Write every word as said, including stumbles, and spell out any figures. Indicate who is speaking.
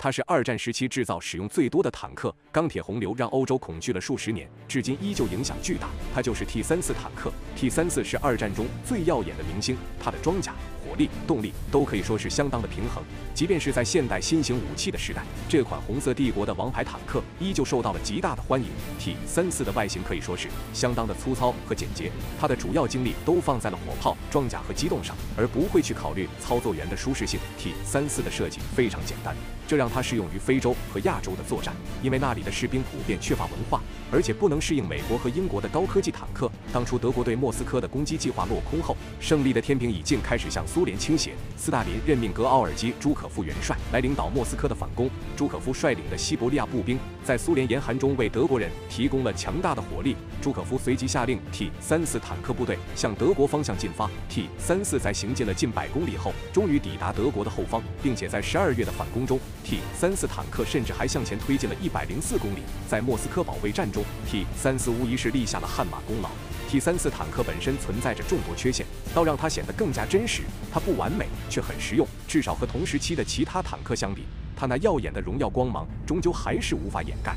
Speaker 1: 它是二战时期制造使用最多的坦克，钢铁洪流让欧洲恐惧了数十年，至今依旧影响巨大。它就是 T 三十四坦克。T 三十四是二战中最耀眼的明星，它的装甲、火力、动力都可以说是相当的平衡。即便是在现代新型武器的时代，这款红色帝国的王牌坦克依旧受到了极大的欢迎。T 三十四的外形可以说是相当的粗糙和简洁，它的主要精力都放在了火炮、装甲和机动上，而不会去考虑操作员的舒适性。T 三十四的设计非常简单，这让它适用于非洲和亚洲的作战，因为那里的士兵普遍缺乏文化，而且不能适应美国和英国的高科技坦克。当初德国对莫斯科的攻击计划落空后，胜利的天平已经开始向苏联倾斜。斯大林任命格奥尔基·朱可夫元帅来领导莫斯科的反攻。朱可夫率领的西伯利亚步兵在苏联严寒中为德国人提供了强大的火力。朱可夫随即下令 T 三十四坦克部队向德国方向进发。T 三十四在行进了近百公里后，终于抵达德国的后方，并且在十二月的反攻中 ，T 三十四坦克甚至还向前推进了一百零四公里。在莫斯科保卫战中 ，T 三十四无疑是立下了汗马功劳。T 三十四坦克本身存在着众多缺陷，倒让它显得更加真实。它不完美，却很实用，至少和同时期的其他坦克相比，它那耀眼的荣耀光芒终究还是无法掩盖。